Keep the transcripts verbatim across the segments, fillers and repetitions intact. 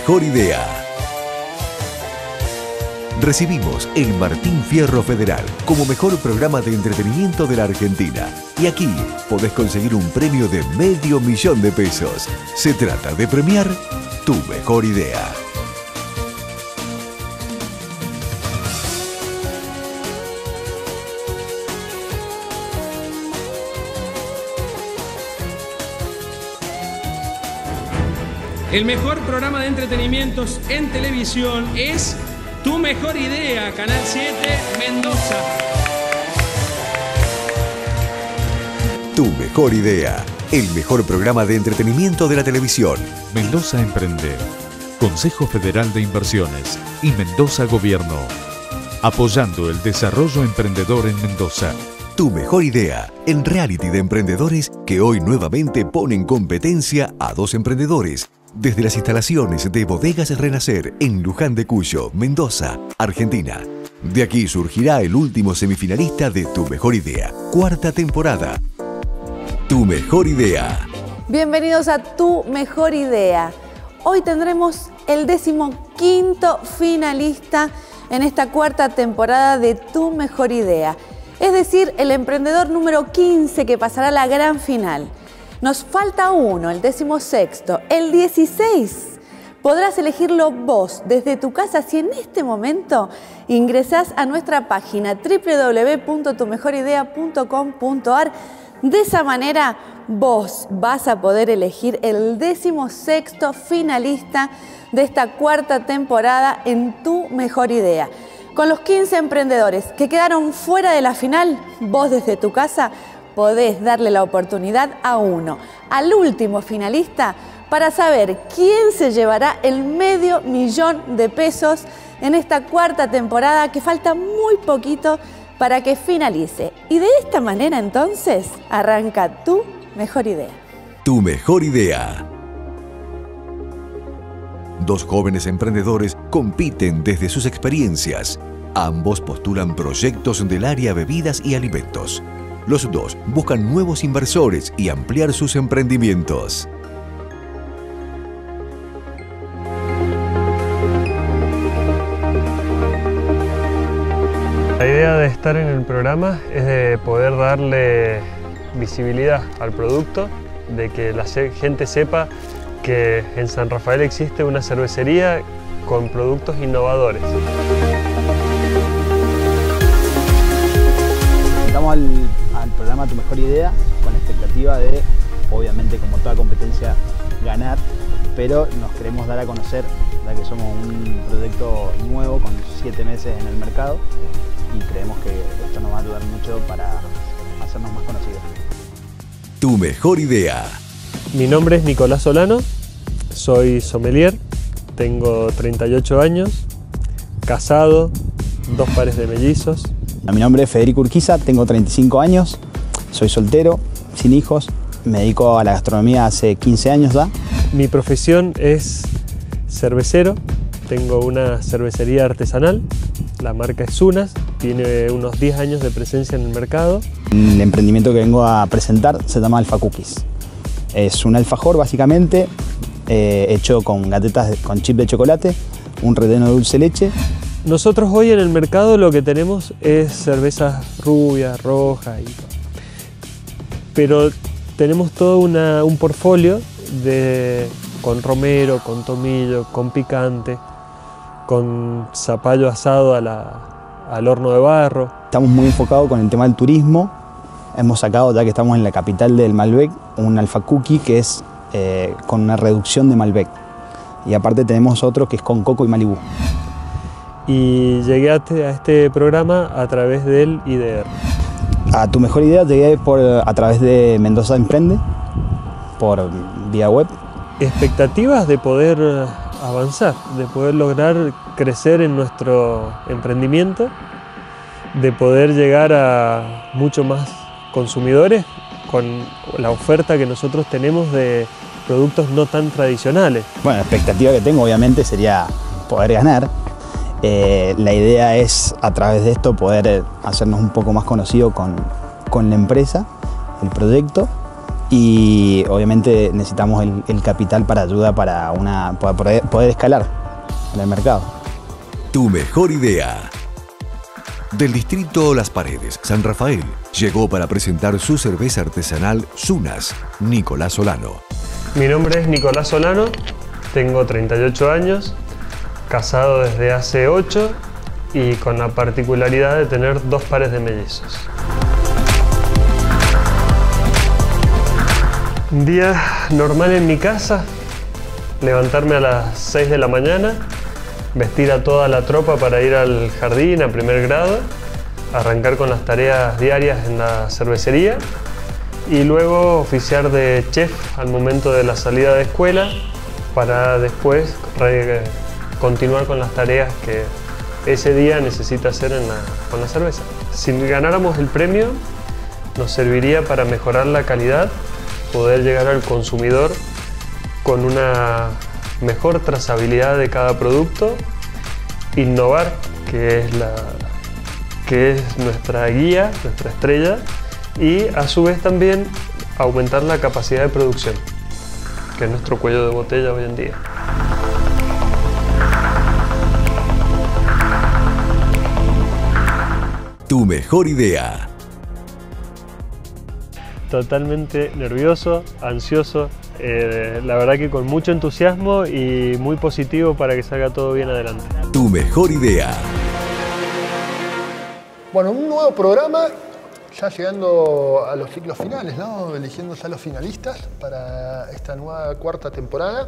mejor idea. Recibimos el Martín Fierro Federal como mejor programa de entretenimiento de la Argentina. Y aquí podés conseguir un premio de medio millón de pesos. Se trata de premiar tu mejor idea. El mejor programa de entretenimientos en televisión es Tu Mejor Idea, Canal siete, Mendoza. Tu Mejor Idea, el mejor programa de entretenimiento de la televisión. Mendoza Emprende, Consejo Federal de Inversiones y Mendoza Gobierno, apoyando el desarrollo emprendedor en Mendoza. Tu Mejor Idea, el reality de emprendedores que hoy nuevamente pone en competencia a dos emprendedores desde las instalaciones de Bodegas Renacer en Luján de Cuyo, Mendoza, Argentina. De aquí surgirá el último semifinalista de Tu Mejor Idea, cuarta temporada. Tu Mejor Idea. Bienvenidos a Tu Mejor Idea. Hoy tendremos el decimoquinto finalista en esta cuarta temporada de Tu Mejor Idea. Es decir, el emprendedor número quince que pasará a la gran final. Nos falta uno, el decimosexto, el dieciséis. Podrás elegirlo vos desde tu casa si en este momento ingresás a nuestra página doble u doble u doble u punto tu mejor idea punto com punto a r. De esa manera vos vas a poder elegir el decimosexto finalista de esta cuarta temporada en Tu Mejor Idea. Con los quince emprendedores que quedaron fuera de la final, vos desde tu casa podés darle la oportunidad a uno, al último finalista, para saber quién se llevará el medio millón de pesos en esta cuarta temporada que falta muy poquito para que finalice. Y de esta manera entonces arranca Tu Mejor Idea. Tu Mejor Idea. Dos jóvenes emprendedores compiten desde sus experiencias. Ambos postulan proyectos del área bebidas y alimentos. Los dos buscan nuevos inversores y ampliar sus emprendimientos. La idea de estar en el programa es de poder darle visibilidad al producto, de que la gente sepa que en San Rafael existe una cervecería con productos innovadores. Estamos al, al programa Tu Mejor Idea con la expectativa de, obviamente como toda competencia, ganar, pero nos queremos dar a conocer, ya que somos un proyecto nuevo con siete meses en el mercado y creemos que esto nos va a ayudar mucho para hacernos más conocidos. Tu Mejor Idea. Mi nombre es Nicolás Solano, soy sommelier, tengo treinta y ocho años, casado, dos pares de mellizos. Mi nombre es Federico Urquiza, tengo treinta y cinco años, soy soltero, sin hijos, me dedico a la gastronomía hace quince años ya. Mi profesión es cervecero, tengo una cervecería artesanal, la marca es Zunas, tiene unos diez años de presencia en el mercado. El emprendimiento que vengo a presentar se llama Alfa Cookies. Es un alfajor básicamente, eh, hecho con galletas de, con chip de chocolate, un relleno de dulce de leche. Nosotros hoy en el mercado lo que tenemos es cervezas rubias, rojas, y... pero tenemos todo una, un portfolio de, con romero, con tomillo, con picante, con zapallo asado a la, al horno de barro. Estamos muy enfocados con el tema del turismo. Hemos sacado, ya que estamos en la capital del Malbec, un Alfa Cookie que es eh, con una reducción de Malbec. Y aparte tenemos otro que es con coco y Malibú. Y llegué a este, a este programa a través del I D R. A Tu Mejor Idea llegué por, a través de Mendoza Emprende, por vía web. Expectativas de poder avanzar, de poder lograr crecer en nuestro emprendimiento, de poder llegar a mucho más consumidores con la oferta que nosotros tenemos de productos no tan tradicionales. Bueno, la expectativa que tengo obviamente sería poder ganar. Eh, la idea es a través de esto poder hacernos un poco más conocidos con, con la empresa, el proyecto y obviamente necesitamos el, el capital para ayuda para, una, para poder, poder escalar en el mercado. Tu mejor idea. Del distrito Las Paredes, San Rafael, llegó para presentar su cerveza artesanal Zunas, Nicolás Solano. Mi nombre es Nicolás Solano, tengo treinta y ocho años, casado desde hace ocho y con la particularidad de tener dos pares de mellizos. Un día normal en mi casa, levantarme a las seis de la mañana, vestir a toda la tropa para ir al jardín a primer grado, arrancar con las tareas diarias en la cervecería y luego oficiar de chef al momento de la salida de escuela para después continuar con las tareas que ese día necesita hacer en la, con la cerveza. Si ganáramos el premio, nos serviría para mejorar la calidad, poder llegar al consumidor con una mejor trazabilidad de cada producto, innovar, que es, la, que es nuestra guía, nuestra estrella, y a su vez también aumentar la capacidad de producción, que es nuestro cuello de botella hoy en día. Tu mejor idea. Totalmente nervioso, ansioso, eh, la verdad que con mucho entusiasmo y muy positivo para que salga todo bien adelante. Tu mejor idea. Bueno, un nuevo programa, ya llegando a los ciclos finales, ¿no? Eligiendo ya los finalistas para esta nueva cuarta temporada,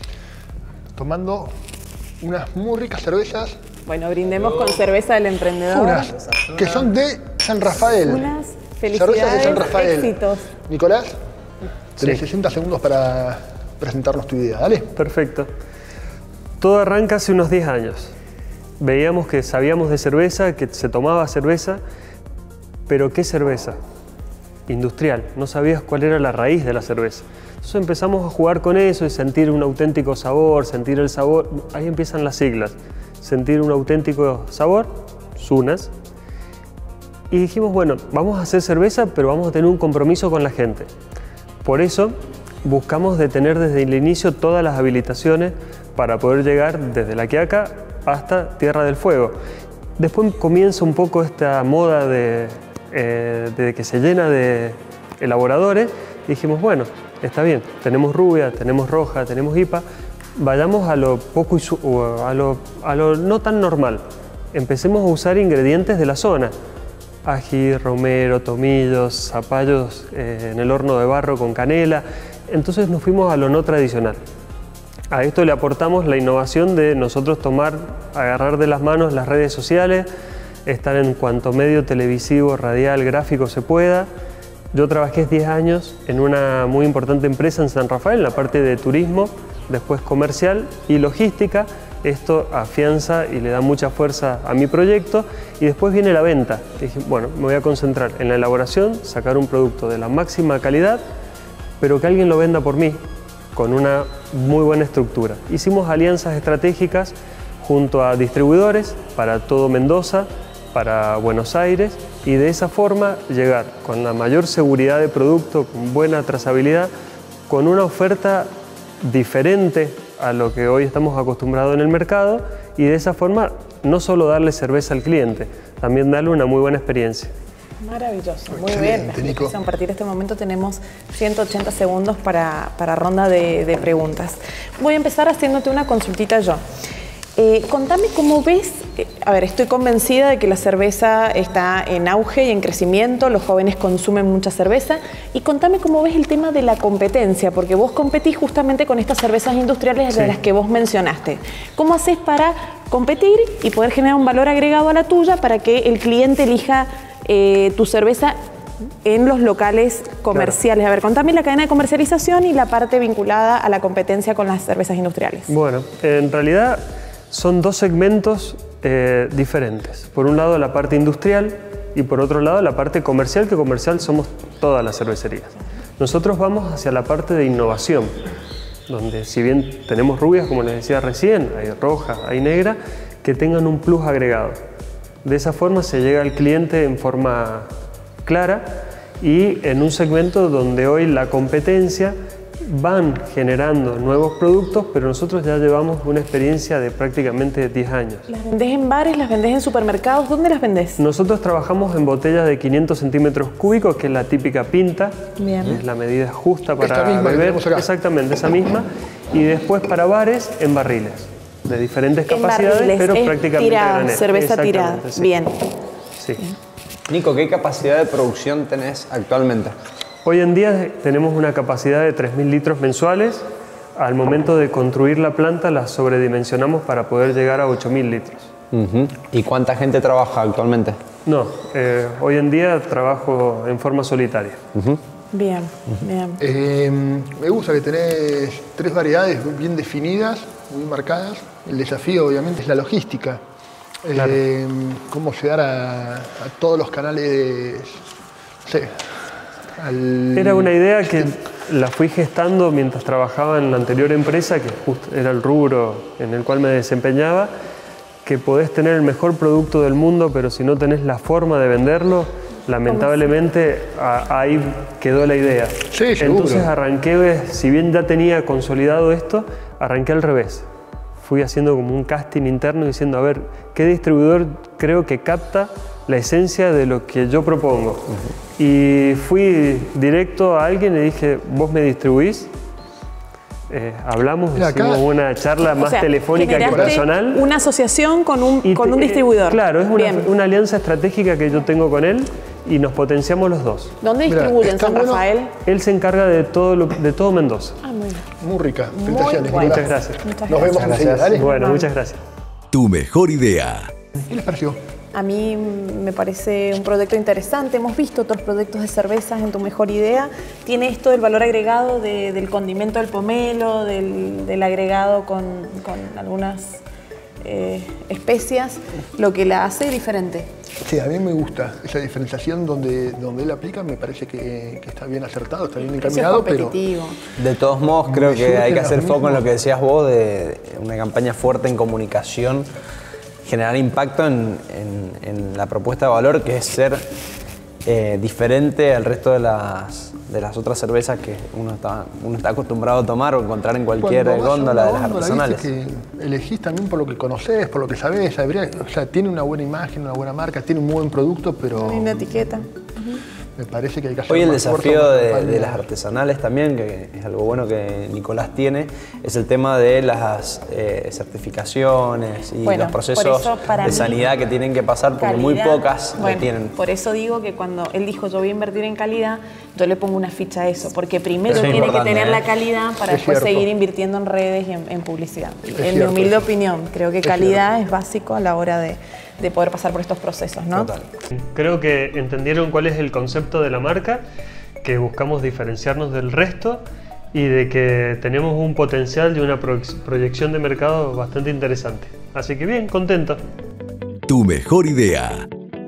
tomando unas muy ricas cervezas. Bueno, brindemos con cerveza del emprendedor. Unas que son de San Rafael. Unas Cervezas de San felicidades, Rafael. éxitos. Nicolás, tenés Sí. sesenta segundos para presentarnos tu idea, dale. Perfecto. Todo arranca hace unos diez años. Veíamos que sabíamos de cerveza, que se tomaba cerveza, pero ¿qué cerveza? Industrial. No sabías cuál era la raíz de la cerveza. Entonces empezamos a jugar con eso y sentir un auténtico sabor, sentir el sabor. Ahí empiezan las siglas. Sentir un auténtico sabor, Zunas. Y dijimos, bueno, vamos a hacer cerveza, pero vamos a tener un compromiso con la gente. Por eso buscamos de tener desde el inicio todas las habilitaciones para poder llegar desde La Quiaca hasta Tierra del Fuego. Después comienza un poco esta moda de, eh, de que se llena de elaboradores y dijimos, bueno, está bien, tenemos rubia, tenemos roja, tenemos I P A, vayamos a lo poco, a lo, a lo no tan normal. Empecemos a usar ingredientes de la zona. Ají, romero, tomillos, zapallos eh, en el horno de barro con canela. Entonces nos fuimos a lo no tradicional. A esto le aportamos la innovación de nosotros tomar, agarrar de las manos las redes sociales, estar en cuanto medio televisivo, radial, gráfico se pueda. Yo trabajé diez años en una muy importante empresa en San Rafael, en la parte de turismo, después comercial y logística. Esto afianza y le da mucha fuerza a mi proyecto y después viene la venta. Dije, bueno, me voy a concentrar en la elaboración, sacar un producto de la máxima calidad, pero que alguien lo venda por mí, con una muy buena estructura. Hicimos alianzas estratégicas junto a distribuidores para todo Mendoza, para Buenos Aires y de esa forma llegar con la mayor seguridad de producto, con buena trazabilidad, con una oferta diferente a lo que hoy estamos acostumbrados en el mercado y de esa forma no solo darle cerveza al cliente, también darle una muy buena experiencia. Maravilloso, muy Excelente, bien. Nico. A partir de este momento tenemos ciento ochenta segundos para, para ronda de, de preguntas. Voy a empezar haciéndote una consultita yo. Eh, contame cómo ves, eh, a ver, estoy convencida de que la cerveza está en auge y en crecimiento, los jóvenes consumen mucha cerveza, y contame cómo ves el tema de la competencia, porque vos competís justamente con estas cervezas industriales Sí. de las que vos mencionaste. ¿Cómo haces para competir y poder generar un valor agregado a la tuya para que el cliente elija eh, tu cerveza en los locales comerciales? Claro. A ver, contame la cadena de comercialización y la parte vinculada a la competencia con las cervezas industriales. Bueno, en realidad son dos segmentos eh, diferentes. Por un lado la parte industrial y por otro lado la parte comercial, que comercial somos todas las cervecerías. Nosotros vamos hacia la parte de innovación, donde si bien tenemos rubias, como les decía recién, hay rojas, hay negras, que tengan un plus agregado. De esa forma se llega al cliente en forma clara y en un segmento donde hoy la competencia van generando nuevos productos, pero nosotros ya llevamos una experiencia de prácticamente diez años. ¿Las vendés en bares, las vendés en supermercados? ¿Dónde las vendés? Nosotros trabajamos en botellas de quinientos centímetros cúbicos, que es la típica pinta, Bien. es la medida justa para Esta misma que beber, tenemos acá. exactamente esa misma, y después para bares en barriles, de diferentes En capacidades, barriles, pero es prácticamente tirada, granel. cerveza tirada. Exactamente, sí. Bien. Sí. Nico, ¿qué capacidad de producción tenés actualmente? Hoy en día tenemos una capacidad de tres mil litros mensuales. Al momento de construir la planta la sobredimensionamos para poder llegar a ocho mil litros. Uh-huh. ¿Y cuánta gente trabaja actualmente? No, eh, hoy en día trabajo en forma solitaria. Uh-huh. Bien, bien. Eh, me gusta que tenés tres variedades bien definidas, muy marcadas. El desafío, obviamente, es la logística. Claro. Eh, cómo llegar a, a todos los canales, no sé, al... Era una idea que la fui gestando mientras trabajaba en la anterior empresa, que justo era el rubro en el cual me desempeñaba, que podés tener el mejor producto del mundo, pero si no tenés la forma de venderlo, lamentablemente a, ahí quedó la idea. Sí, seguro. Entonces arranqué, si bien ya tenía consolidado esto, arranqué al revés. Fui haciendo como un casting interno diciendo, a ver, ¿qué distribuidor creo que capta la esencia de lo que yo propongo? Uh-huh. Y fui directo a alguien y dije, ¿vos me distribuís? Eh, hablamos, Mira, acá- hicimos una charla más O sea, telefónica que generaste personal. una asociación con un, Y con te- un distribuidor. Claro, es una, Bien. una alianza estratégica que yo tengo con él y nos potenciamos los dos. ¿Dónde Mira, distribuyen? está ¿San bueno. Rafael? Él se encarga de todo, lo- de todo Mendoza. Ah, muy bien. Muy rica. Muy Felicitaciones, bueno. Nicolás. Muchas gracias. Muchas Nos gracias. vemos enseguida, dale. Bueno, muchas gracias. Tu mejor idea. ¿Qué les pareció? A mí me parece un proyecto interesante. Hemos visto otros proyectos de cervezas en Tu Mejor Idea. Tiene esto del valor agregado de- del condimento del pomelo, del, del agregado con, con algunas eh, especias, lo que la hace diferente. Sí, a mí me gusta esa diferenciación donde, donde él aplica, me parece que, que está bien acertado, está bien Precio encaminado, pero competitivo. De todos modos, creo Me que hay que surgen hacer los foco en lo mismos. que decías vos de una campaña fuerte en comunicación, generar impacto en, en- en la propuesta de valor, que es ser eh, diferente al resto de las, de las otras cervezas que uno está, uno está acostumbrado a tomar o encontrar en cualquier cuando vas a góndola una de las góndola, artesanales. viste que elegís también por lo que conocés, por lo que sabés, habría- o sea, tiene una buena imagen, una buena marca, tiene un buen producto, pero Linda etiqueta. me parece que hay que hacer Hoy el más fuerte desafío una de, campaña. de las artesanales también, que es algo bueno que Nicolás tiene, es el tema de las eh, certificaciones y Bueno, los por procesos eso, para de mí, sanidad que tienen que pasar, porque muy Calidad. pocas lo Bueno, tienen. Por eso digo que cuando él dijo yo voy a invertir en calidad, yo le pongo una ficha a eso, porque primero Eso es tiene que importante, tener ¿eh? la calidad para Es después cierto. seguir invirtiendo en redes y en, en publicidad. En mi cierto humilde eso. opinión, creo que Es calidad cierto. es básico a la hora de, de poder pasar por estos procesos, ¿no? Total. Creo que entendieron cuál es el concepto de la marca, que buscamos diferenciarnos del resto y de que tenemos un potencial y una pro- proyección de mercado bastante interesante. Así que bien, contento. Tu mejor idea.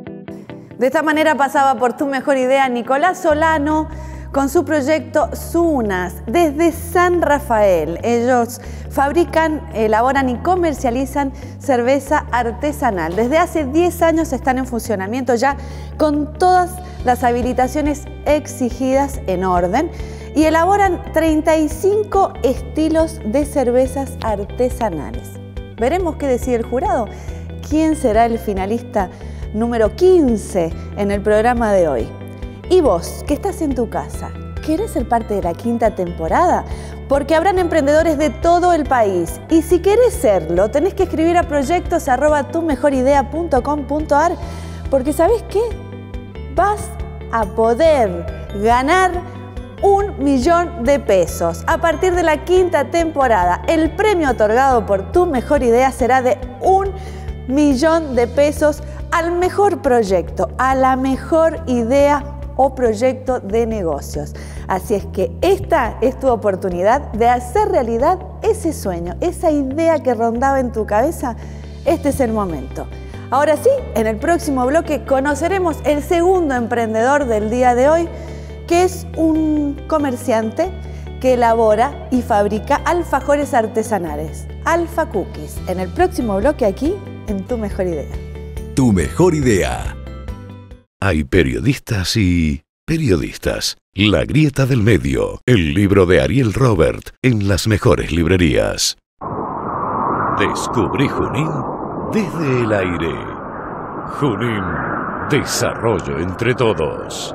De esta manera pasaba por Tu Mejor Idea Nicolás Solano con su proyecto Zunas desde San Rafael. Ellos fabrican, elaboran y comercializan cerveza artesanal. Desde hace diez años están en funcionamiento ya con todas las habilitaciones exigidas en orden y elaboran treinta y cinco estilos de cervezas artesanales. Veremos qué decide el jurado. ¿Quién será el finalista número quince en el programa de hoy? Y vos, que estás en tu casa, ¿querés ser parte de la quinta temporada? Porque habrán emprendedores de todo el país. Y si querés serlo, tenés que escribir a proyectos arroba tu mejor idea punto com punto ar, porque ¿sabés qué? Vas a poder ganar un millón de pesos. A partir de la quinta temporada, el premio otorgado por Tu Mejor Idea será de un millón de pesos al mejor proyecto, a la mejor idea o proyecto de negocios. Así es que esta es tu oportunidad de hacer realidad ese sueño, esa idea que rondaba en tu cabeza. Este es el momento. Ahora sí, en el próximo bloque conoceremos el segundo emprendedor del día de hoy, que es un comerciante que elabora y fabrica alfajores artesanales, Alfa Cookies. En el próximo bloque aquí, en Tu Mejor Idea. Tu mejor idea. Hay periodistas y Periodistas, La Grieta del Medio, el libro de Ariel Robert en las mejores librerías. Descubrí Junín desde el aire. Junín, desarrollo entre todos.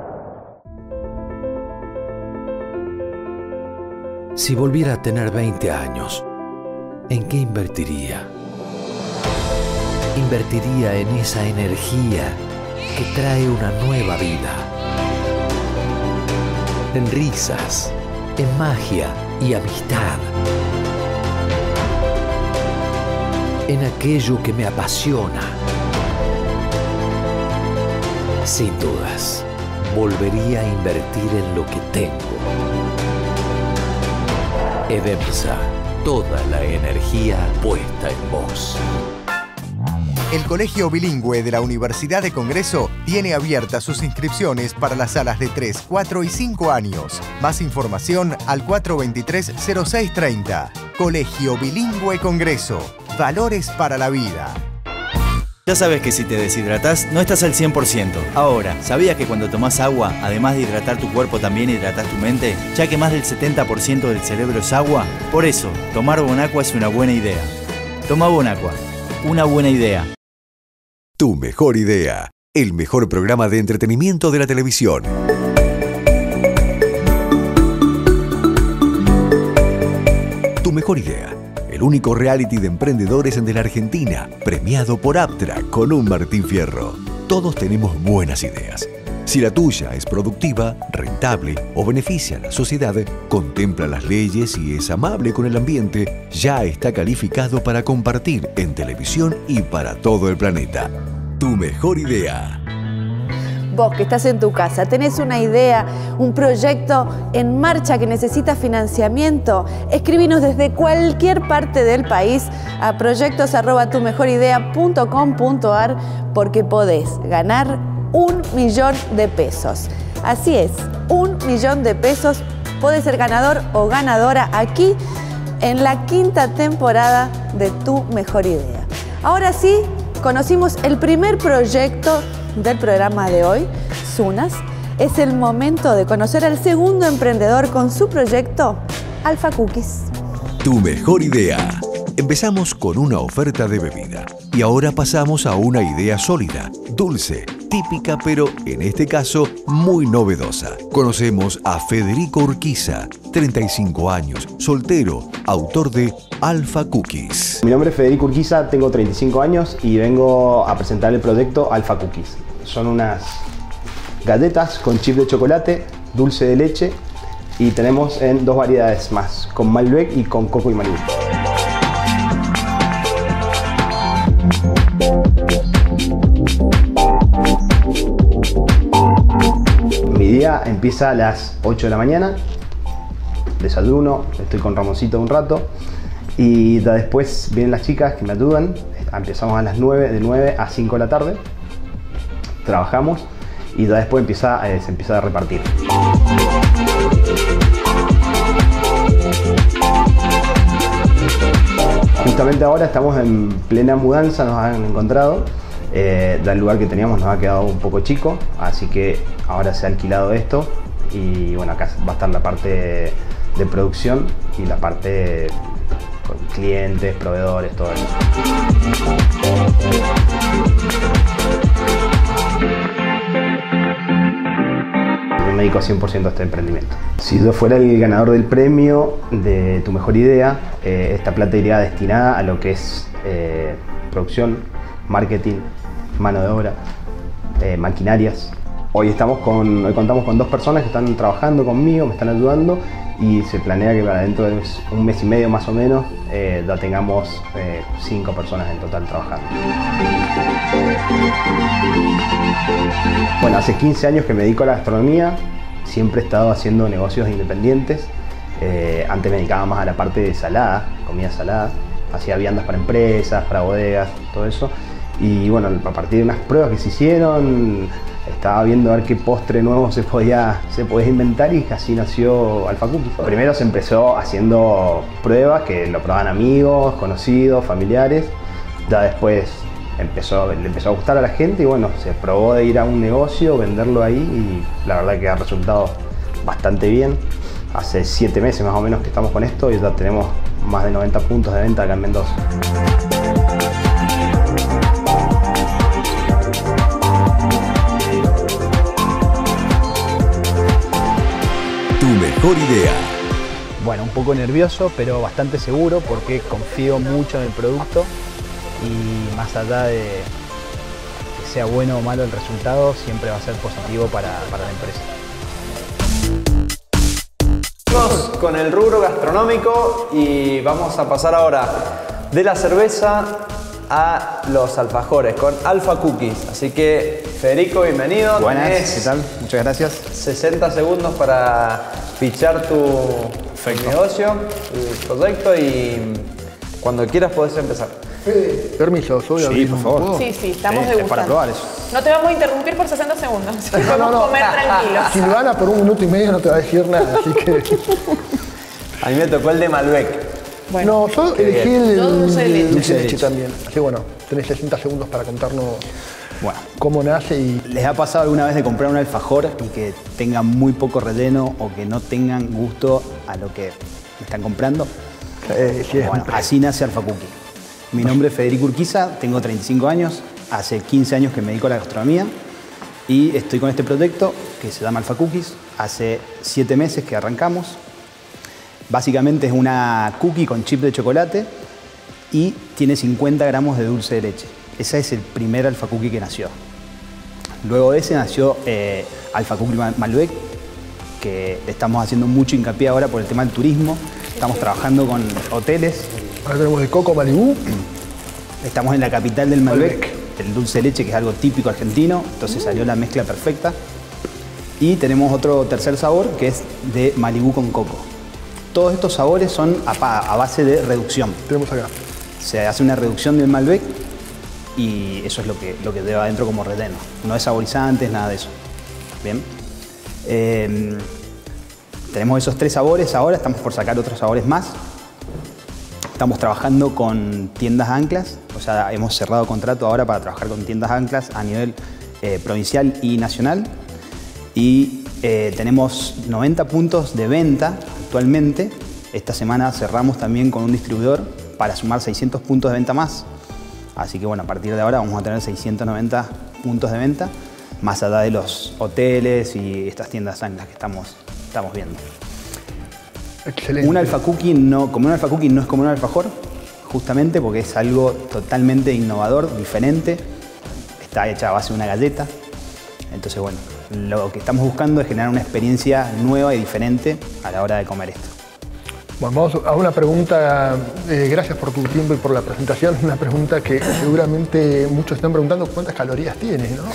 Si volviera a tener veinte años, ¿en qué invertiría? Invertiría en esa energía que trae una nueva vida. En risas, en magia y amistad. En aquello que me apasiona. Sin dudas, volvería a invertir en lo que tengo. Edemsa, toda la energía puesta en vos. El Colegio Bilingüe de la Universidad de Congreso tiene abiertas sus inscripciones para las salas de tres, cuatro y cinco años. Más información al cuatro dos tres, cero seis tres cero. Colegio Bilingüe Congreso. Valores para la vida. Ya sabes que si te deshidratás, no estás al cien por ciento. Ahora, ¿sabías que cuando tomás agua, además de hidratar tu cuerpo, también hidratás tu mente? Ya que más del setenta por ciento del cerebro es agua. Por eso, tomar Bonaqua es una buena idea. Toma Bonaqua. Una buena idea. Tu mejor idea. El mejor programa de entretenimiento de la televisión. Tu mejor idea. El único reality de emprendedores de la Argentina, premiado por Aptra con un Martín Fierro. Todos tenemos buenas ideas. Si la tuya es productiva, rentable o beneficia a la sociedad, contempla las leyes y es amable con el ambiente, ya está calificado para compartir en televisión y para todo el planeta. Tu mejor idea. Vos que estás en tu casa, tenés una idea, un proyecto en marcha que necesita financiamiento, escribinos desde cualquier parte del país a proyectos arroba tu mejor idea punto com punto ar porque podés ganar un millón de pesos. Así es, un millón de pesos. Podés ser ganador o ganadora aquí en la quinta temporada de Tu Mejor Idea. Ahora sí, conocimos el primer proyecto del programa de hoy, Sunas. Es el momento de conocer al segundo emprendedor con su proyecto, Alfa Cookies. Tu mejor idea. Empezamos con una oferta de bebida y ahora pasamos a una idea sólida, dulce, típica, pero en este caso muy novedosa. Conocemos a Federico Urquiza, treinta y cinco años, soltero, autor de Alfa Cookies. Mi nombre es Federico Urquiza, tengo treinta y cinco años y vengo a presentar el proyecto Alfa Cookies. Son unas galletas con chip de chocolate, dulce de leche y tenemos en dos variedades más, con Malbec y con coco y maní. Mi día empieza a las ocho de la mañana, desayuno, estoy con Ramoncito un rato y después vienen las chicas que me ayudan. Empezamos a las nueve, de nueve a cinco de la tarde, trabajamos y ya después empieza, eh, se empieza a repartir. Justamente ahora estamos en plena mudanza, nos han encontrado. Eh, del lugar que teníamos nos ha quedado un poco chico, así que ahora se ha alquilado esto y bueno, acá va a estar la parte de producción y la parte con clientes, proveedores, todo eso. Me dedico cien por ciento a este emprendimiento. Si yo fuera el ganador del premio de Tu Mejor Idea, eh, esta plata iría destinada a lo que es eh, producción, marketing, mano de obra, eh, maquinarias. Hoy, estamos con, hoy contamos con dos personas que están trabajando conmigo, me están ayudando y se planea que para dentro de un mes y medio más o menos eh, ya tengamos eh, cinco personas en total trabajando. Bueno, hace quince años que me dedico a la gastronomía, siempre he estado haciendo negocios independientes. Eh, antes me dedicaba más a la parte de salada, comida salada, hacía viandas para empresas, para bodegas, todo eso. Y bueno, a partir de unas pruebas que se hicieron, estaba viendo a ver qué postre nuevo se podía, se podía inventar y así nació Alfa Cookies. Primero se empezó haciendo pruebas que lo probaban amigos, conocidos, familiares. Ya después empezó, le empezó a gustar a la gente y bueno, se probó de ir a un negocio, venderlo ahí y la verdad que ha resultado bastante bien. Hace siete meses más o menos que estamos con esto y ya tenemos más de noventa puntos de venta acá en Mendoza. Tu mejor idea. Bueno, un poco nervioso, pero bastante seguro porque confío mucho en el producto y más allá de que sea bueno o malo el resultado, siempre va a ser positivo para, para la empresa. Vamos con el rubro gastronómico y vamos a pasar ahora de la cerveza a los alfajores con Alfa Cookies. Así que, Federico, bienvenido. Buenas, Tenés ¿qué tal? Muchas gracias. sesenta segundos para fichar tu, tu negocio, tu proyecto y cuando quieras podés empezar. Eh, permiso, soy Sí, abrir por un favor. poco. Sí, sí, estamos Sí, es degustando. para probar eso. No te vamos a interrumpir por sesenta segundos. No, no, Podemos no. comer tranquilos. Silvana por un minuto y medio no te va a decir nada, así que... A mí me tocó el de Malbec. No, yo Qué elegí bien. el, Yo dulce de leche. dulce de leche también. Así que bueno, tenés sesenta segundos para contarnos Bueno, cómo nace y... ¿les ha pasado alguna vez de comprar un alfajor y que tengan muy poco relleno o que no tengan gusto a lo que están comprando? Eh, sí, es Bueno, muy- así nace Alfa Cookie. Mi nombre es Federico Urquiza, tengo treinta y cinco años, hace quince años que me dedico a la gastronomía y estoy con este proyecto que se llama Alfa Cookies. Hace siete meses que arrancamos. Básicamente es una cookie con chip de chocolate y tiene cincuenta gramos de dulce de leche. Ese es el primer Alfa Cookie que nació. Luego de ese nació eh, Alfa Cookie Malbec, que le estamos haciendo mucho hincapié ahora por el tema del turismo. Estamos trabajando con hoteles. Ahora tenemos el Coco Malibú. Estamos en la capital del Malbec, el dulce de leche, que es algo típico argentino, entonces salió la mezcla perfecta. Y tenemos otro tercer sabor, que es de Malibú con coco. Todos estos sabores son a, pa- a base de reducción. Tenemos acá. Se hace una reducción del Malbec y eso es lo que, lo que lleva adentro como relleno. No es saborizantes, nada de eso. Bien. Eh, tenemos esos tres sabores ahora, estamos por sacar otros sabores más. Estamos trabajando con tiendas anclas, o sea, hemos cerrado contrato ahora para trabajar con tiendas anclas a nivel eh, provincial y nacional. Y eh, tenemos noventa puntos de venta actualmente. Esta semana cerramos también con un distribuidor para sumar seiscientos puntos de venta más. Así que bueno, a partir de ahora vamos a tener seiscientos noventa puntos de venta, más allá de los hoteles y estas tiendas anclas que estamos, estamos viendo. Excelente. Un alfa cookie no, como un alfa cookie no es como un alfajor, justamente porque es algo totalmente innovador, diferente. Está hecha a base de una galleta. Entonces, bueno, lo que estamos buscando es generar una experiencia nueva y diferente a la hora de comer esto. Bueno, vamos a una pregunta, eh, gracias por tu tiempo y por la presentación, una pregunta que seguramente muchos están preguntando cuántas calorías tiene, ¿no?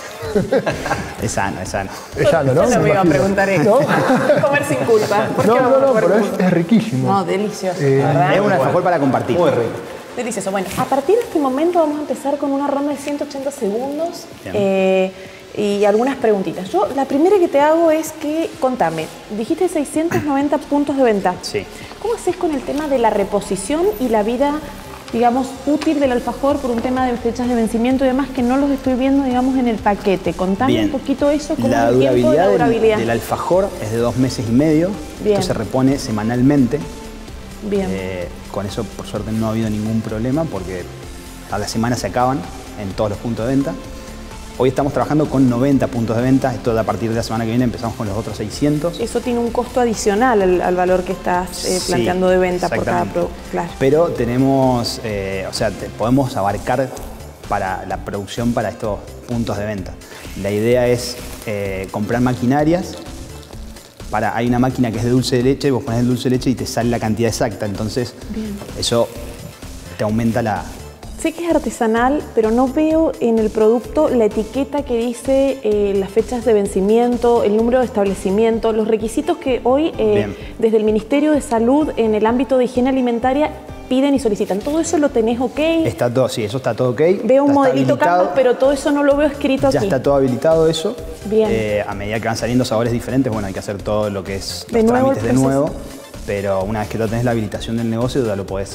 Es sano, es sano. Es sano, ¿no? Yo no me iba a imagino. preguntar eso. ¿No? Comer sin culpa. ¿Por No, qué no, vamos a no, comer pero sin es, culpa? es riquísimo. No, delicioso. Eh, la verdad. Es un alfajor para compartir. Muy rico. Delicioso. Bueno, a partir de este momento vamos a empezar con una ronda de ciento ochenta segundos Bien. eh, y algunas preguntitas. Yo, la primera que te hago es que, contame, dijiste seiscientos noventa puntos de venta. Sí. ¿Cómo haces con el tema de la reposición y la vida, digamos, útil del alfajor por un tema de fechas de vencimiento y demás que no los estoy viendo, digamos, en el paquete? Contame Bien. un poquito eso, cómo La es el tiempo de durabilidad, la del- durabilidad. Del, alfajor es de dos meses y medio. Bien. Esto se repone semanalmente. Bien. Eh, con eso, por suerte, no ha habido ningún problema porque a la semana se acaban en todos los puntos de venta. Hoy estamos trabajando con noventa puntos de venta. Esto a partir de la semana que viene empezamos con los otros seiscientos. Eso tiene un costo adicional al, al valor que estás eh, Sí, planteando de venta por cada exactamente. producto. Claro. Pero tenemos, eh, o sea, te- podemos abarcar para la producción para estos puntos de venta. La idea es eh, comprar maquinarias. Para, hay una máquina que es de dulce de leche, vos pones el dulce de leche y te sale la cantidad exacta. Entonces, Bien. eso te aumenta la... Sé que es artesanal, pero no veo en el producto la etiqueta que dice eh, las fechas de vencimiento, el número de establecimiento, los requisitos que hoy eh, Bien. desde el Ministerio de Salud en el ámbito de higiene alimentaria piden y solicitan. ¿Todo eso lo tenés ok? Está todo, sí, eso está todo ok. Veo un Está modelito habilitado. Canvas, pero todo eso no lo veo escrito Ya aquí. está todo habilitado eso. Bien. Eh, a medida que van saliendo sabores diferentes, bueno, hay que hacer todo lo que es De los nuevo el trámites de proceso. nuevo. Pero una vez que lo tenés la habilitación del negocio, ya lo podés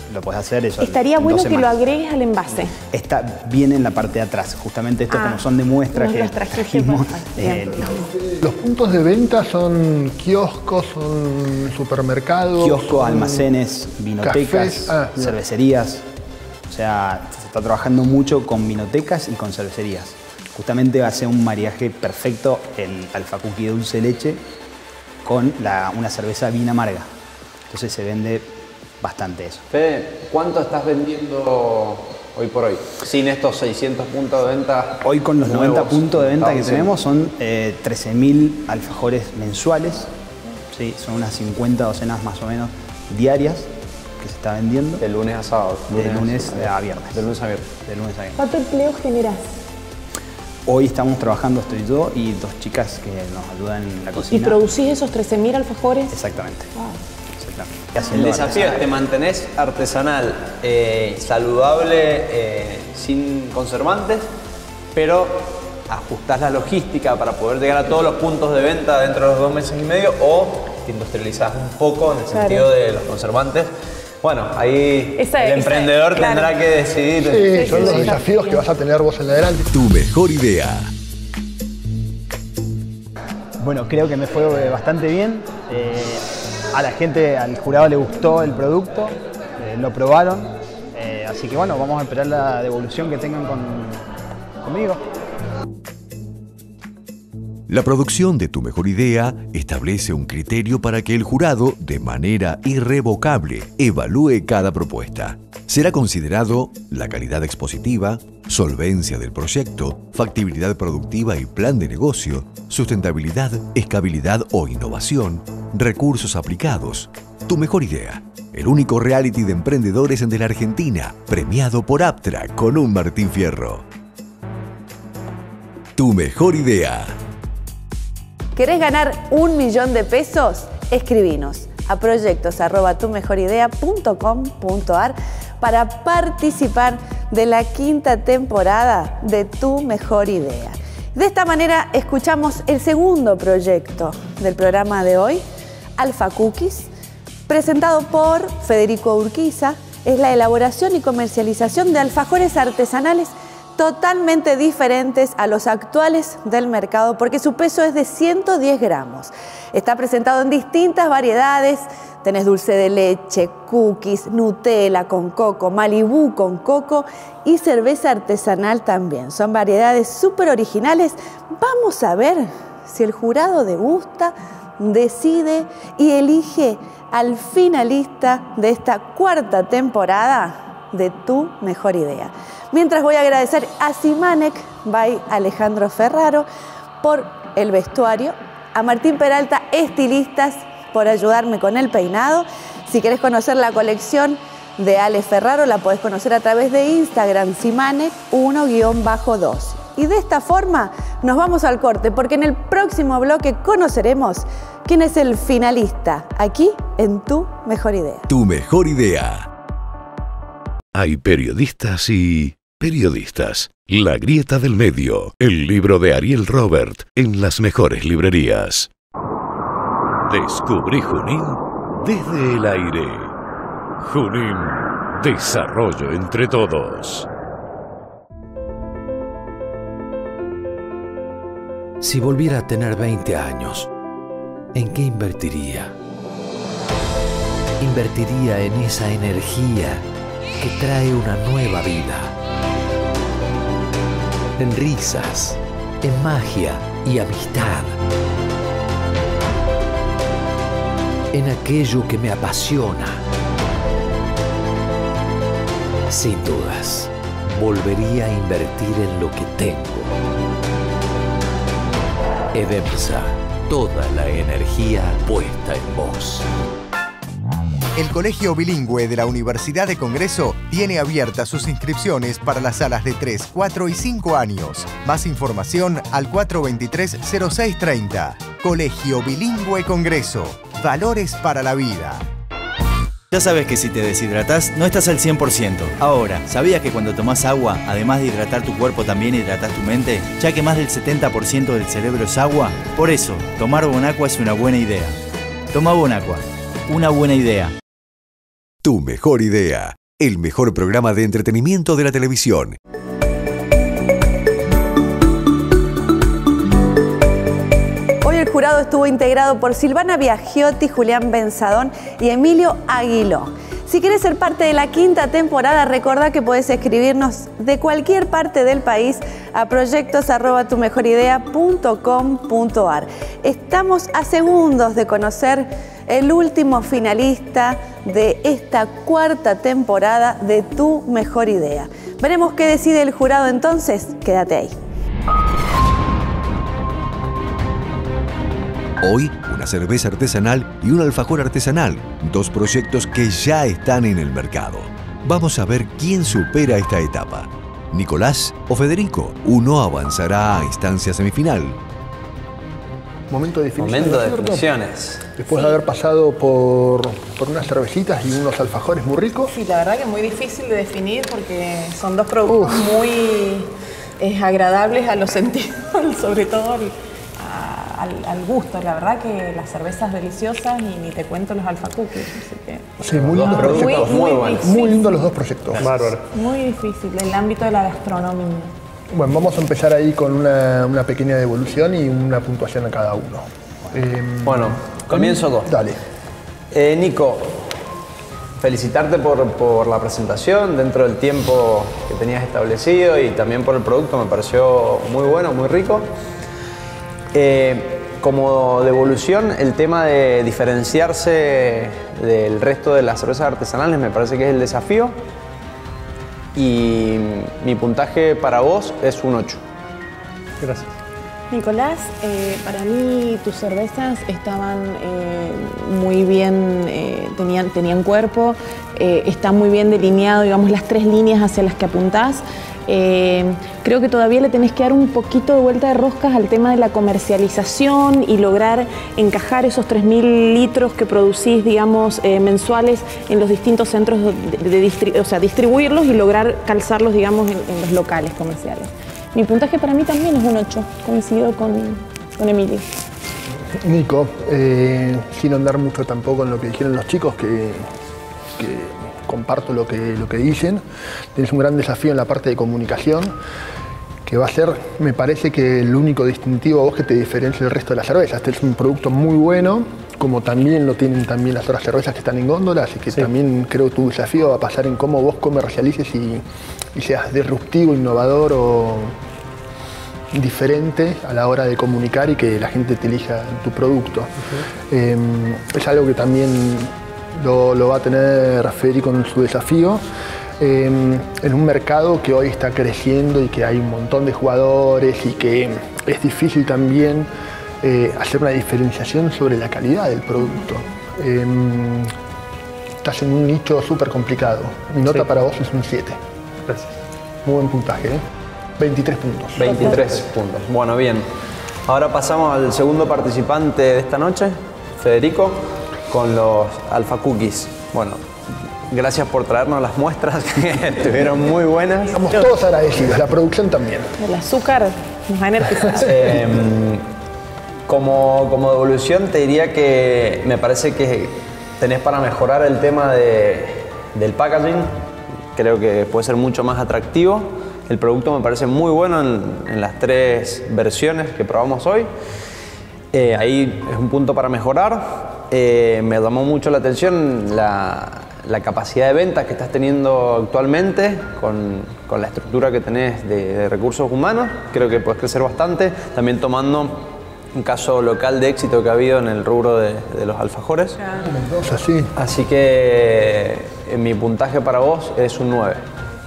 lo podés hacer eso. Estaría en bueno dos que lo semanas. agregues al envase. Está bien en la parte de atrás, justamente estos Ah, como son de muestra nos que los trajiste trajimos. para- eh, Los puntos de venta son kioscos, son supermercados. kioscos, son almacenes, vinotecas, cafés. Ah, ya. cervecerías. O sea, se está trabajando mucho con vinotecas y con cervecerías. Justamente va a ser un mariaje perfecto el Alpha Cookie dulce de leche con la- una cerveza bien amarga. Entonces se vende bastante eso. Fede, ¿cuánto estás vendiendo hoy por hoy? Sin estos seiscientos puntos de venta. Hoy con los nuevos noventa puntos de venta que estamos tenemos son eh, trece mil alfajores mensuales. Sí, son unas cincuenta docenas más o menos diarias que se está vendiendo. De lunes a sábado. De lunes a viernes. De lunes a viernes. De lunes a viernes. ¿Cuánto empleo generás? Hoy estamos trabajando, estoy yo y dos chicas que nos ayudan en la ¿Y cocina. producís esos trece mil alfajores? Exactamente. Exactamente. Y El haciendo desafío es artesanal. te mantenés artesanal, eh, saludable, eh, sin conservantes, pero ajustás la logística para poder llegar a todos los puntos de venta dentro de los dos meses y medio o te industrializás un poco en el Claro. sentido de los conservantes. Bueno, ahí Esa- el esa- emprendedor claro. tendrá que decidir. Sí, son los desafíos que vas a tener vos en adelante. Tu mejor idea. Bueno, creo que me fue eh, bastante bien. Eh, a la gente, al jurado le gustó el producto, eh, lo probaron. Eh, así que bueno, vamos a esperar la devolución que tengan con, conmigo. La producción de Tu Mejor Idea establece un criterio para que el jurado, de manera irrevocable, evalúe cada propuesta. Será considerado la calidad expositiva, solvencia del proyecto, factibilidad productiva y plan de negocio, sustentabilidad, escalabilidad o innovación, recursos aplicados. Tu Mejor Idea, el único reality de emprendedores de la Argentina, premiado por Aptra con un Martín Fierro. Tu Mejor Idea. ¿Querés ganar un millón de pesos? Escribinos a proyectos arroba tu mejor idea punto com punto ar para participar de la quinta temporada de Tu Mejor Idea. De esta manera escuchamos el segundo proyecto del programa de hoy, Alpha Cookies, presentado por Federico Urquiza. Es la elaboración y comercialización de alfajores artesanales totalmente diferentes a los actuales del mercado porque su peso es de ciento diez gramos. Está presentado en distintas variedades. Tenés dulce de leche, cookies, Nutella con coco, Malibú con coco y cerveza artesanal también. Son variedades súper originales. Vamos a ver si el jurado degusta, decide y elige al finalista de esta cuarta temporada de Tu Mejor Idea. Mientras voy a agradecer a Simanek by Alejandro Ferraro por el vestuario, a Martín Peralta, estilistas, por ayudarme con el peinado. Si querés conocer la colección de Ale Ferraro, la podés conocer a través de Instagram, Simanek uno guión dos. Y de esta forma nos vamos al corte, porque en el próximo bloque conoceremos quién es el finalista aquí en Tu Mejor Idea. Tu Mejor Idea. Hay periodistas y periodistas. La Grieta del Medio, el libro de Ariel Robert, en las mejores librerías. Descubrí Junín desde el aire. Junín, desarrollo entre todos. Si volviera a tener veinte años, ¿en qué invertiría? Invertiría en esa energía que trae una nueva vida. En risas, en magia y amistad. En aquello que me apasiona. Sin dudas, volvería a invertir en lo que tengo. Edemsa, toda la energía puesta en vos. El Colegio Bilingüe de la Universidad de Congreso tiene abiertas sus inscripciones para las salas de tres, cuatro y cinco años. Más información al cuatro dos tres, cero seis tres cero. Colegio Bilingüe Congreso. Valores para la vida. Ya sabes que si te deshidratás, no estás al cien por ciento. Ahora, ¿sabías que cuando tomás agua, además de hidratar tu cuerpo, también hidratás tu mente? Ya que más del setenta por ciento del cerebro es agua. Por eso, tomar Bonaqua es una buena idea. Toma Bonaqua. Una buena idea. Tu Mejor Idea, el mejor programa de entretenimiento de la televisión. Hoy el jurado estuvo integrado por Silvana Biagiotti, Julián Benzadón y Emilio Aguiló. Si quieres ser parte de la quinta temporada, recordá que podés escribirnos de cualquier parte del país a proyectos arroba tu mejor idea punto com punto ar. Estamos a segundos de conocer el último finalista de esta cuarta temporada de Tu Mejor Idea. Veremos qué decide el jurado entonces. Quédate ahí. Hoy, una cerveza artesanal y un alfajor artesanal, dos proyectos que ya están en el mercado. Vamos a ver quién supera esta etapa. ¿Nicolás o Federico? Uno avanzará a instancia semifinal. Momento de definición. Momento de ¿no? definiciones. Después de haber pasado por, por unas cervecitas y unos alfajores muy ricos. Sí, la verdad que es muy difícil de definir porque son dos productos Uf. muy eh, agradables a los sentidos, sobre todo al, a, al, al gusto. La verdad que las cervezas deliciosas y ni te cuento los alfacookies. Así que sí, muy lindos proyectos. Muy, muy, muy, muy lindos los dos proyectos. Bárbaro. Muy difícil, el ámbito de la gastronomía. Bueno, vamos a empezar ahí con una, una pequeña devolución y una puntuación a cada uno. Eh, bueno, comienzo con. Dale. Eh, Nico, felicitarte por, por la presentación dentro del tiempo que tenías establecido y también por el producto, me pareció muy bueno, muy rico. Eh, como devolución, el tema de diferenciarse del resto de las cervezas artesanales me parece que es el desafío. Y mi puntaje para vos es un ocho. Gracias. Nicolás, eh, para mí tus cervezas estaban eh, muy bien, eh, tenían, tenían cuerpo, eh, está muy bien delineado, digamos, las tres líneas hacia las que apuntás. Eh, creo que todavía le tenés que dar un poquito de vuelta de roscas al tema de la comercialización y lograr encajar esos tres mil litros que producís, digamos, eh, mensuales en los distintos centros de, de distri o sea, distribuirlos y lograr calzarlos, digamos, en, en los locales comerciales. Mi puntaje para mí también es un ocho, coincido con, con Emilio. Nico, eh, sin andar mucho tampoco en lo que dijeron los chicos, que, que comparto lo que, lo que dicen. Tienes un gran desafío en la parte de comunicación, que va a ser, me parece que el único distintivo a vos que te diferencia del resto de las cervezas. Este es un producto muy bueno, como también lo tienen también las otras cervezas que están en góndola, así que sí. También creo que tu desafío va a pasar en cómo vos comercialices y, y seas disruptivo, innovador o diferente a la hora de comunicar y que la gente te elija tu producto. Uh-huh. eh, es algo que también Lo, lo va a tener Federico en su desafío, eh, en un mercado que hoy está creciendo y que hay un montón de jugadores y que es difícil también eh, hacer una diferenciación sobre la calidad del producto. Eh, estás en un nicho súper complicado. Mi nota sí. para vos es un siete. Gracias. Muy buen puntaje, ¿eh? veintitrés puntos. veintitrés puntos. Bueno, bien. Ahora pasamos al segundo participante de esta noche, Federico, con los alfa cookies. Bueno, gracias por traernos las muestras que estuvieron muy buenas. Estamos todos agradecidos, la producción también. El azúcar nos va a energizar. eh, como, como devolución te diría que me parece que tenés para mejorar el tema de, del packaging. Creo que puede ser mucho más atractivo. El producto me parece muy bueno en, en las tres versiones que probamos hoy. Eh, ahí es un punto para mejorar. Eh, me llamó mucho la atención la, la capacidad de ventas que estás teniendo actualmente con, con la estructura que tenés de, de recursos humanos. Creo que puedes crecer bastante, también tomando un caso local de éxito que ha habido en el rubro de, de los alfajores. Mendoza, sí. Así que eh, mi puntaje para vos es un nueve.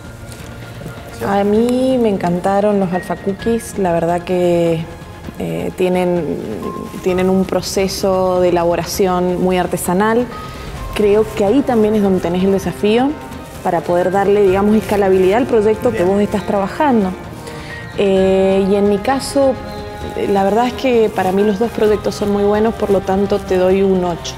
A mí me encantaron los alfa cookies, la verdad que Eh, tienen, tienen un proceso de elaboración muy artesanal. Creo que ahí también es donde tenés el desafío para poder darle, digamos, escalabilidad al proyecto que vos estás trabajando. Eh, y en mi caso, la verdad es que para mí los dos proyectos son muy buenos, por lo tanto te doy un ocho.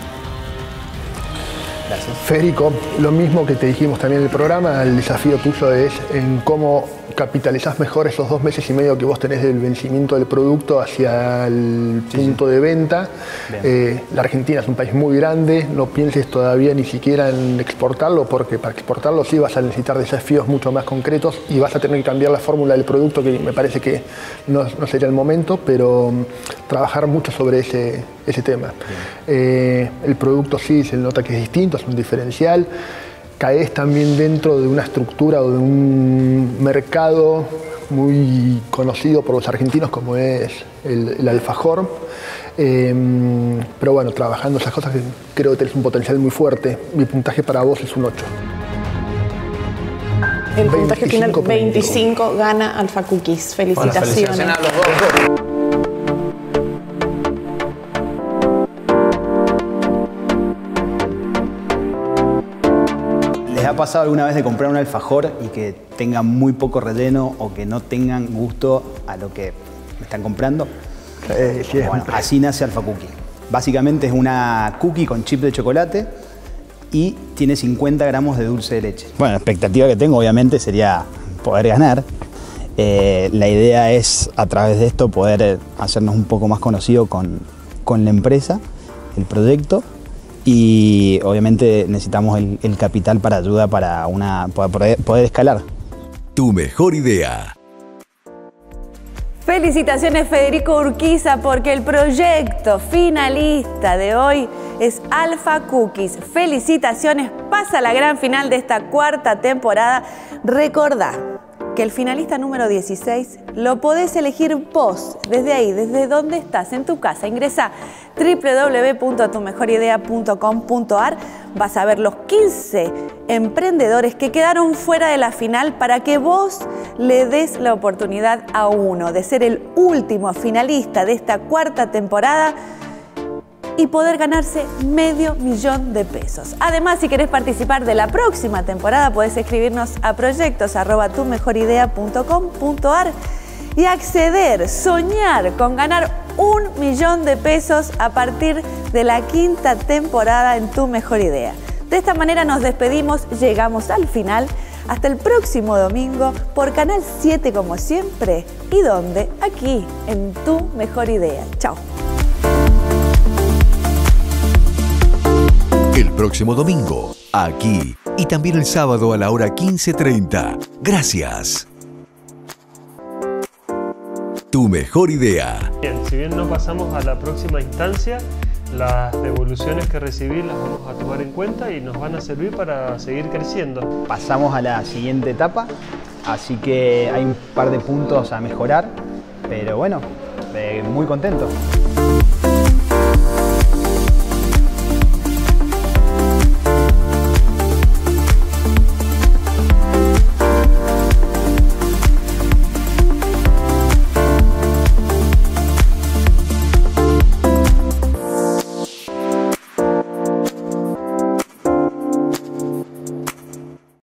Gracias. Federico, lo mismo que te dijimos también en el programa, el desafío tuyo es en cómo capitalizás mejor esos dos meses y medio que vos tenés del vencimiento del producto hacia el sí, punto sí. de venta. Eh, la Argentina es un país muy grande, no pienses todavía ni siquiera en exportarlo, porque para exportarlo sí vas a necesitar desafíos mucho más concretos y vas a tener que cambiar la fórmula del producto, que me parece que no, no sería el momento, pero um, trabajar mucho sobre ese, ese tema. Eh, el producto sí se nota que es distinto, es un diferencial. Caes también dentro de una estructura o de un mercado muy conocido por los argentinos como es el, el alfajor. Eh, pero bueno, trabajando esas cosas creo que tenés un potencial muy fuerte. Mi puntaje para vos es un ocho. El puntaje final veinticinco gana Alfa Cookies. Felicitaciones. Bueno, felicitaciones a los dos. ¿Les ha pasado alguna vez de comprar un alfajor y que tenga muy poco relleno o que no tengan gusto a lo que están comprando? Eh, sí, bueno, así nace Alfa Cookie. Básicamente es una cookie con chip de chocolate y tiene cincuenta gramos de dulce de leche. Bueno, la expectativa que tengo obviamente sería poder ganar. Eh, la idea es a través de esto poder hacernos un poco más conocidos con, con la empresa, el proyecto. Y obviamente necesitamos el, el capital para ayuda para una, poder, poder escalar. Tu mejor idea. Felicitaciones Federico Urquiza, porque el proyecto finalista de hoy es Alfa Cookies. Felicitaciones, pasa a la gran final de esta cuarta temporada. Recordá que el finalista número dieciséis lo podés elegir vos, desde ahí, desde donde estás, en tu casa. Ingresá doble u doble u doble u punto tu mejor idea punto com punto a r. Vas a ver los quince emprendedores que quedaron fuera de la final para que vos le des la oportunidad a uno de ser el último finalista de esta cuarta temporada y poder ganarse medio millón de pesos. Además, si querés participar de la próxima temporada, podés escribirnos a proyectos arroba tu mejor idea punto com punto a r y acceder, soñar con ganar un millón de pesos a partir de la quinta temporada en Tu Mejor Idea. De esta manera nos despedimos, llegamos al final. Hasta el próximo domingo por Canal siete como siempre. ¿Y dónde? Aquí, en Tu Mejor Idea. Chao. El próximo domingo, aquí y también el sábado a la hora quince treinta. Gracias. Tu mejor idea. Bien, si bien no pasamos a la próxima instancia, las devoluciones que recibí las vamos a tomar en cuenta y nos van a servir para seguir creciendo. Pasamos a la siguiente etapa, así que hay un par de puntos a mejorar, pero bueno, eh, muy contento.